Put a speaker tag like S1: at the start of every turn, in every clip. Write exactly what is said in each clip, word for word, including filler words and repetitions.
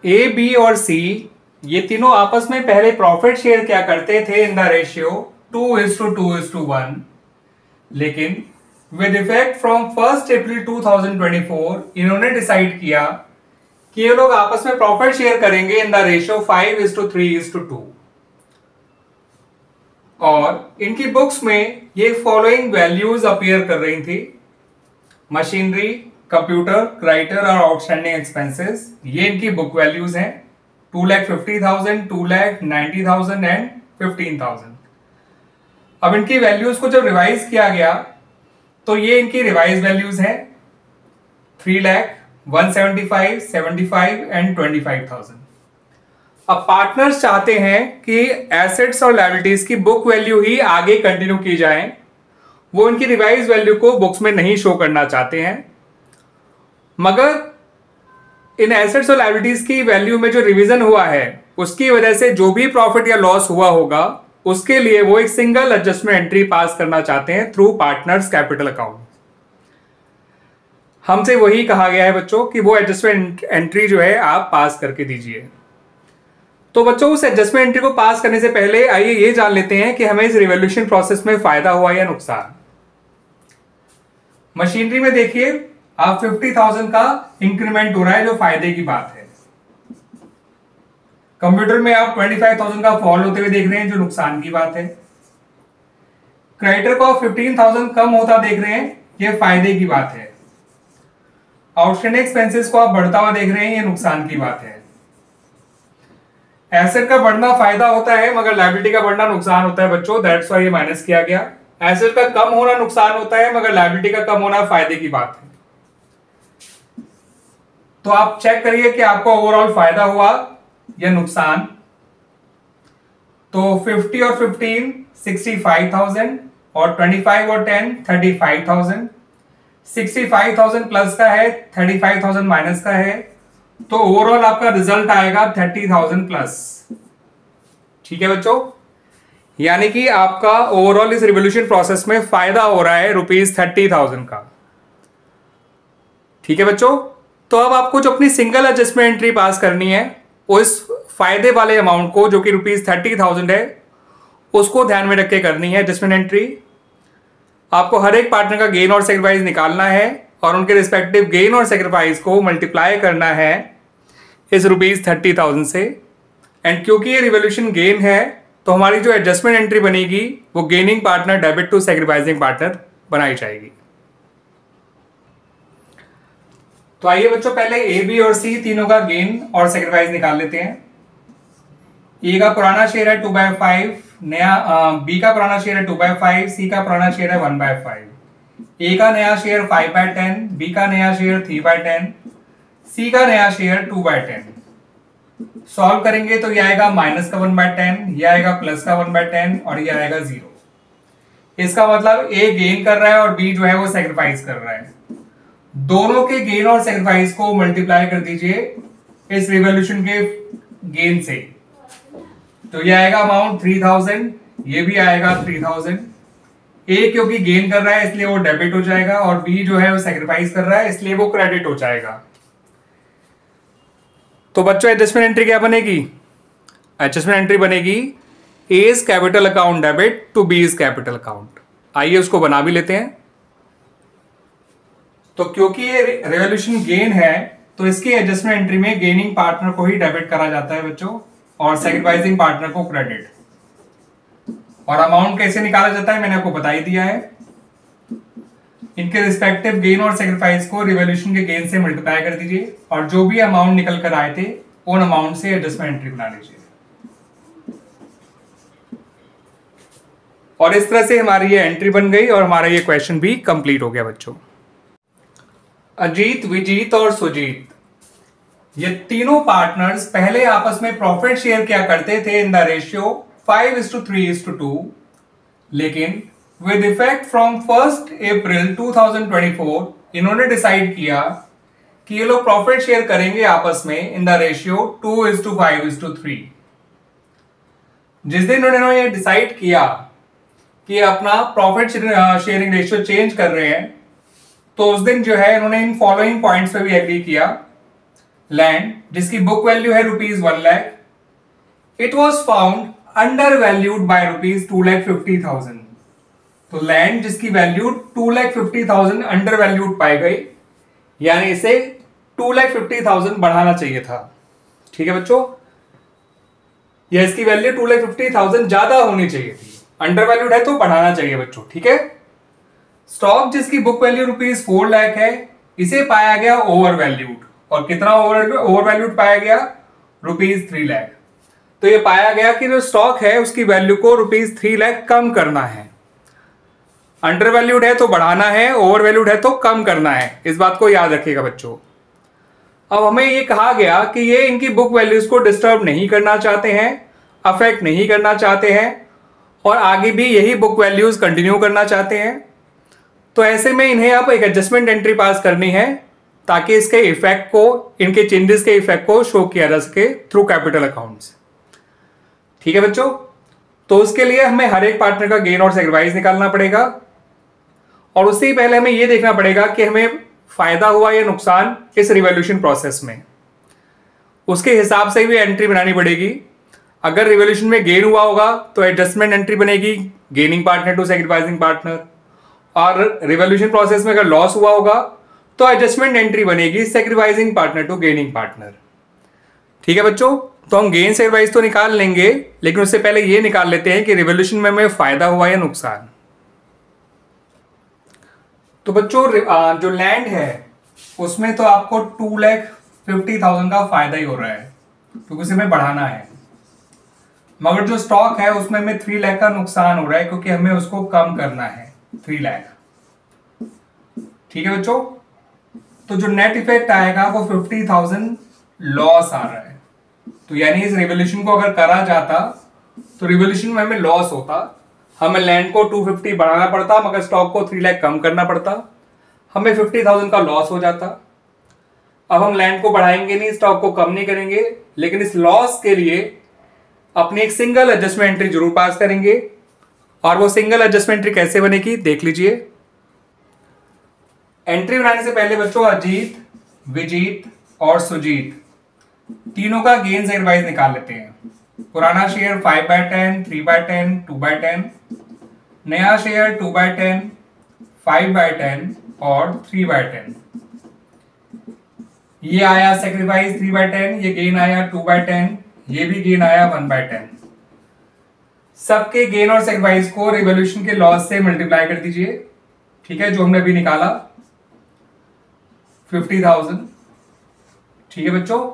S1: ए, B और सी ये तीनों आपस में पहले प्रॉफिट शेयर क्या करते थे in the ratio two is to two is to one, लेकिन with effect from first April two thousand twenty four इन्होंने डिसाइड किया कि ये लोग आपस में प्रॉफिट शेयर करेंगे in the ratio five is to three is to two. और इनकी बुक्स में ये फॉलोइंग वैल्यूज अपीयर कर रही थी: मशीनरी, कंप्यूटर, क्राइटर और आउटस्टैंडिंग एक्सपेंसेस। ये इनकी बुक वैल्यूज हैं two lakh fifty thousand, two lakh ninety thousand and fifteen thousand. अब इनकी वैल्यूज को जब रिवाइज किया गया तो ये इनकी रिवाइज वैल्यूज हैं three lakh, one seventy five, seventy five and twenty five thousand. अब पार्टनर्स चाहते हैं कि एसेट्स और लायबिलिटीज की बुक वैल्यू ही आगे कंटिन्यू की जाए, वो इनकी रिवाइज वैल्यू को बुक्स में नहीं शो करना चाहते हैं। मगर इन एसेट्स और लायबिलिटीज की वैल्यू में जो रिवीजन हुआ है उसकी वजह से जो भी प्रॉफिट या लॉस हुआ होगा उसके लिए वो एक सिंगल एडजस्टमेंट एंट्री पास करना चाहते हैं थ्रू पार्टनर्स कैपिटल अकाउंट। हमसे वही कहा गया है बच्चों कि वो एडजस्टमेंट एंट्री जो है आप पास करके दीजिए। तो बच्चों उस एडजस्टमेंट एंट्री को पास करने से पहले आइए ये जान लेते हैं कि हमें इस रिवॉल्यूशन प्रोसेस में फायदा हुआ या नुकसान। मशीनरी में देखिए आप फिफ्टी थाउजेंड का इंक्रीमेंट हो रहा है जो फायदे की बात है। कंप्यूटर में आप ट्वेंटी फाइव थाउजेंड का फॉल होते हुए देख रहे हैं जो नुकसान की बात है। क्रेडिटर को फिफ्टीन थाउजेंड कम होता देख रहे हैं, यह फायदे की बात है। आउटस्टैंडिंग एक्सपेंसेस को आप बढ़ता हुआ देख रहे हैं, यह नुकसान की बात है। एसेट का बढ़ना फायदा होता है मगर लायबिलिटी का बढ़ना नुकसान होता है बच्चों, दैट्स व्हाई ये माइनस किया गया। एसेट का कम होना नुकसान होता है मगर लायबिलिटी का कम होना फायदे की बात है। तो आप चेक करिए कि आपको ओवरऑल फायदा हुआ या नुकसान। तो फिफ्टी और फिफ्टीन सिक्सटी फाइव थाउजेंड और ट्वेंटी फाइव और ten thirty five thousand. Sixty five thousand plus का है, थर्टी फाइव थाउजेंड माइनस का है, तो ओवरऑल आपका रिजल्ट आएगा थर्टी थाउजेंड प्लस। ठीक है बच्चों, यानी कि आपका ओवरऑल इस रिवॉल्यूशन प्रोसेस में फायदा हो रहा है रुपीज थर्टी थाउजेंड का। ठीक है बच्चों, तो अब आपको जो अपनी सिंगल एडजस्टमेंट एंट्री पास करनी है उस फायदे वाले अमाउंट को जो कि रुपीज थर्टी थाउजेंड है उसको ध्यान में रख के करनी है एडजस्टमेंट एंट्री। आपको हर एक पार्टनर का गेन और सेक्रीफाइस निकालना है और उनके रिस्पेक्टिव गेन और सेक्रीफाइस को मल्टीप्लाई करना है इस रुपीज थर्टी थाउजेंड से। एंड क्योंकि ये रिवॉल्यूशन गेन है तो हमारी जो एडजस्टमेंट एंट्री बनेगी वो gaining partner debit to sacrificing partner बनाई जाएगी। तो आइए बच्चों पहले ए, बी और सी तीनों का गेन और सेक्रीफाइस निकाल लेते हैं। ए का पुराना शेयर है टू बाय फाइव, नया बी का पुराना शेयर है टू बाय फाइव, सी का पुराना शेयर है वन बाय फाइव। ए का नया share five by ten, B का नया share three by ten, C का नया share two by ten. Solve करेंगे तो ये आएगा माइनस का वन बाय टेन, ये आएगा प्लस का वन बाय टेन और ये आएगा जीरो। इसका मतलब ए गेन कर रहा है और बी जो है वो सेक्रीफाइस कर रहा है। दोनों के गेन और सेक्रीफाइस को मल्टीप्लाई कर दीजिए इस रिवॉल्यूशन के गेन से, तो ये आएगा अमाउंट थ्री थाउजेंड, ये भी आएगा थ्री थाउजेंड। ए क्योंकि गेन कर रहा है इसलिए वो डेबिट हो जाएगा और बी जो है वो सेक्रीफाइस कर रहा है इसलिए वो क्रेडिट हो जाएगा। तो बच्चों एडजस्टमेंट एंट्री क्या बनेगी? एडजस्टमेंट एंट्री बनेगी A's capital account debit to B's capital account. आइए उसको बना भी लेते हैं। तो क्योंकि ये रिवॉल्यूशन गेन है तो इसकी एडजस्टमेंट एंट्री में गेनिंग पार्टनर को ही डेबिट करा जाता है बच्चों और सेक्रीफाइसिंग पार्टनर को क्रेडिट। और अमाउंट कैसे निकाला जाता है मैंने आपको बता ही दिया है। इनके रिस्पेक्टिव गेन और सेक्रीफाइस को रिवॉल्यूशन के गेन से मल्टीप्लाई कर दीजिए और जो भी अमाउंट निकल कर आए थे उन अमाउंट से एडजस्टमेंट एंट्री बना लीजिए। और इस तरह से हमारी ये एंट्री बन गई और हमारा ये क्वेश्चन भी कंप्लीट हो गया बच्चों। अजीत, विजीत और सुजीत ये तीनों पार्टनर्स पहले आपस में प्रॉफिट शेयर किया करते थे in the ratio five is to three is to two, लेकिन with effect from first April two thousand twenty four इन्होंने डिसाइड किया कि ये लोग प्रॉफिट शेयर करेंगे आपस में in the ratio two is to five is to three. जिस दिन उन्होंने ये डिसाइड किया कि अपना प्रॉफिट शेयरिंग रेशियो चेंज कर रहे हैं तो उस दिन जो है इन्होंने इन फॉलोइंग पॉइंट्स पे भी एग्री किया। लैंड जिसकी बुक वैल्यू है rupees one lakh, it was found under valued by rupees two lakh fifty thousand. तो लैंड जिसकी value two lakh fifty thousand under valued पाई गई, यानी इसे टू लैख फिफ्टी थाउजेंड बढ़ाना चाहिए था। ठीक है बच्चों, या इसकी value two lakh fifty thousand ज्यादा होनी चाहिए थी, अंडर वैल्यूड है तो बढ़ाना चाहिए बच्चों। ठीक है, स्टॉक जिसकी book value rupees four lakh है, इसे पाया गया ओवर वैल्यूड, और कितना ओवर ओवर वैल्यूड पाया गया, रुपीज थ्री लाख। तो ये पाया गया कि जो स्टॉक है उसकी वैल्यू को रुपीज थ्री लाख कम करना है। अंडर वैल्यूड है तो बढ़ाना है, ओवर वैल्यूड है तो कम करना है, इस बात को याद रखिएगा बच्चों। अब हमें ये कहा गया कि ये इनकी बुक वैल्यूज को डिस्टर्ब नहीं करना चाहते हैं, अफेक्ट नहीं करना चाहते हैं, और आगे भी यही बुक वैल्यूज कंटिन्यू करना चाहते हैं। तो ऐसे में इन्हें अब एक एडजस्टमेंट एंट्री पास करनी है ताकि इसके इफेक्ट को, इनके चेंजेस के इफेक्ट को शो किया जा सके थ्रू कैपिटल अकाउंट्स। ठीक है बच्चों, तो उसके लिए हमें हर एक पार्टनर का गेन और सैक्रिफाइस निकालना पड़ेगा, और उससे पहले हमें यह देखना पड़ेगा कि हमें फायदा हुआ या नुकसान इस रिवॉल्यूशन प्रोसेस में, उसके हिसाब से भी एंट्री बनानी पड़ेगी। अगर रिवॉल्यूशन में गेन हुआ होगा तो एडजस्टमेंट एंट्री बनेगी gaining partner to sacrificing partner, और रिवॉल्यूशन प्रोसेस में अगर लॉस हुआ होगा तो एडजस्टमेंट एंट्री बनेगी sacrificing partner to gaining partner. ठीक है बच्चों, तो हम गेन सैक्रिफाइस तो निकाल लेंगे, लेकिन उससे पहले ये निकाल लेते हैं कि रिवॉल्यूशन में हमें फायदा हुआ या नुकसान। तो बच्चों जो लैंड है उसमें तो आपको टू लैख फिफ्टी थाउजेंड का फायदा ही हो रहा है क्योंकि उसे हमें बढ़ाना है, मगर जो स्टॉक है उसमें हमें थ्री लाख का नुकसान हो रहा है क्योंकि हमें उसको कम करना है थ्री लाख। ठीक है बच्चों, तो जो नेट इफेक्ट आएगा वो फिफ्टी थाउजेंड लॉस आ रहा है। तो यानी इस रिवॉल्यूशन को अगर करा जाता तो रिवॉल्यूशन में हमें लॉस होता, हमें लैंड को टू फिफ्टी बढ़ाना पड़ता मगर स्टॉक को थ्री लाख कम करना पड़ता, हमें फिफ्टी थाउजेंड का लॉस हो जाता। अब हम लैंड को बढ़ाएंगे नहीं, स्टॉक को कम नहीं करेंगे, लेकिन इस लॉस के लिए अपनी एक सिंगल एडजस्टमेंट एंट्री जरूर पास करेंगे। और वो सिंगल एडजस्टमेंट एंट्री कैसे बनेगी देख लीजिए। एंट्री बनाने से पहले बच्चों अजीत, विजीत और सुजीत तीनों का गेन सैक्रिफाइस निकाल लेते हैं। पुराना share five by ten, three by ten, two by ten, नया share two by ten, five by ten और थ्री बाय टेन। ये आया सैक्रिफाइस थ्री बाय टेन, ये गेन आया टू बाय टेन, ये भी गेन आया वन बाय टेन। सबके गेन और सैक्रिफाइस को रिवॉल्यूशन के लॉस से मल्टीप्लाई कर दीजिए। ठीक है, जो हमने अभी निकाला फिफ्टी थाउजेंड। ठीक है बच्चों,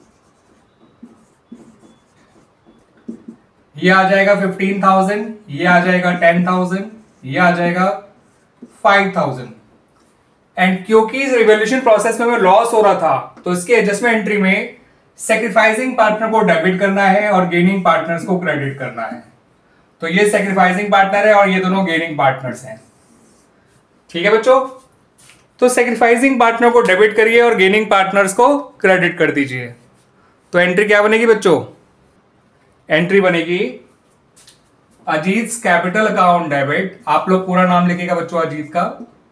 S1: ये आ जाएगा फिफ्टीन थाउजेंड, ये आ जाएगा टेन थाउजेंड, ये आ जाएगा फाइव थाउजेंड। एंड क्योंकि इस रिवॉल्यूशन प्रोसेस में लॉस हो रहा था तो इसके एडजस्टमेंट एंट्री में सैक्रिफाइसिंग पार्टनर को डेबिट करना है और गेनिंग पार्टनर्स को क्रेडिट करना है। तो ये सैक्रिफाइसिंग पार्टनर है और ये दोनों गेनिंग पार्टनर्स हैं। ठीक है बच्चों, तो सैक्रिफाइसिंग पार्टनर को डेबिट करिए और गेनिंग पार्टनर्स को क्रेडिट कर दीजिए। तो एंट्री क्या बनेगी बच्चों? एंट्री बनेगी अजीत कैपिटल अकाउंट डेबिट, आप लोग पूरा नाम लिखिएगा बच्चों अजीत का,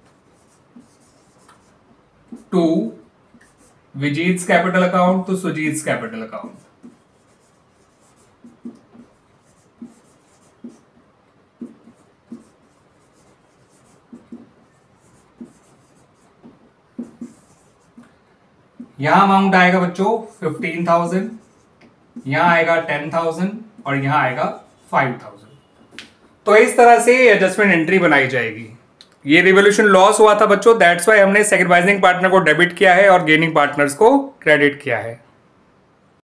S1: to Vijit capital account to Sujit capital account. यहां अमाउंट आएगा बच्चों फिफ्टीन थाउजेंड, यहां आएगा टेन थाउजेंड और यहां आएगा फाइव थाउजेंड। तो इस तरह से एडजस्टमेंट एंट्री बनाई जाएगी। ये रिवॉल्यूशन लॉस हुआ था बच्चों, दैट्स वाई हमने सैक्रिफाइसिंग पार्टनर को डेबिट किया है और गेनिंग पार्टनर्स को क्रेडिट किया है।